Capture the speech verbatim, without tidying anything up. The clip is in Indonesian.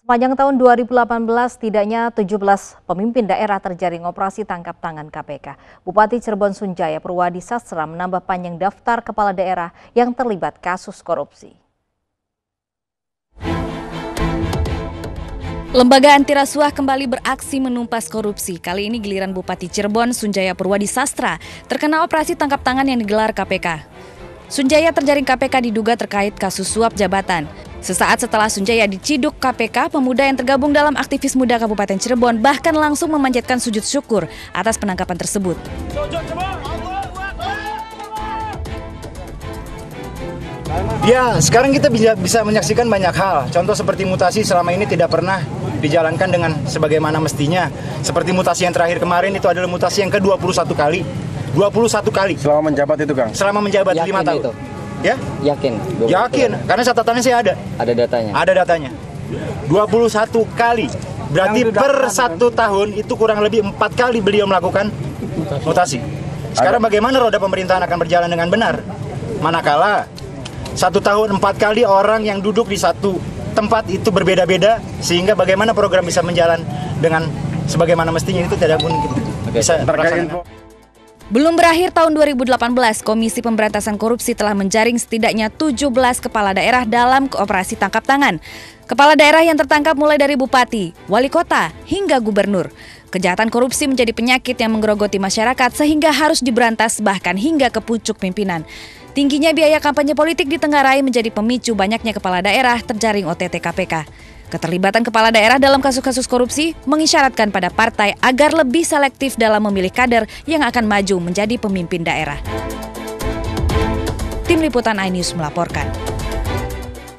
Sepanjang tahun dua ribu delapan belas, setidaknya tujuh belas pemimpin daerah terjaring operasi tangkap tangan K P K. Bupati Cirebon Sunjaya Purwadi Sastra menambah panjang daftar kepala daerah yang terlibat kasus korupsi. Lembaga anti rasuah kembali beraksi menumpas korupsi. Kali ini giliran Bupati Cirebon Sunjaya Purwadi Sastra terkena operasi tangkap tangan yang digelar K P K. Sunjaya terjaring K P K diduga terkait kasus suap jabatan. Sesaat setelah Sunjaya diciduk K P K, pemuda yang tergabung dalam aktivis muda Kabupaten Cirebon bahkan langsung memanjatkan sujud syukur atas penangkapan tersebut. Ya, sekarang kita bisa, bisa menyaksikan banyak hal. Contoh seperti mutasi selama ini tidak pernah dijalankan dengan sebagaimana mestinya. Seperti mutasi yang terakhir kemarin itu adalah mutasi yang ke dua puluh satu kali. dua puluh satu kali. Selama menjabat itu, Kang? Selama menjabat lima tahun. Itu? Ya? Yakin? Yakin, karena catatannya saya ada. Ada datanya? Ada datanya. dua puluh satu kali. Berarti per satu tahun itu kurang lebih empat kali beliau melakukan mutasi. Sekarang bagaimana roda pemerintahan akan berjalan dengan benar? Manakala satu tahun empat kali orang yang duduk di satu tempat itu berbeda-beda, sehingga bagaimana program bisa menjalan dengan sebagaimana mestinya itu tidak mungkin bisa terlaksana. Belum berakhir tahun dua ribu delapan belas, Komisi Pemberantasan Korupsi telah menjaring setidaknya tujuh belas kepala daerah dalam operasi tangkap tangan. Kepala daerah yang tertangkap mulai dari bupati, wali kota, hingga gubernur. Kejahatan korupsi menjadi penyakit yang menggerogoti masyarakat sehingga harus diberantas bahkan hingga ke pucuk pimpinan. Tingginya biaya kampanye politik ditenggarai menjadi pemicu banyaknya kepala daerah terjaring O T T K P K. Keterlibatan kepala daerah dalam kasus-kasus korupsi mengisyaratkan pada partai agar lebih selektif dalam memilih kader yang akan maju menjadi pemimpin daerah. Tim Liputan iNews melaporkan.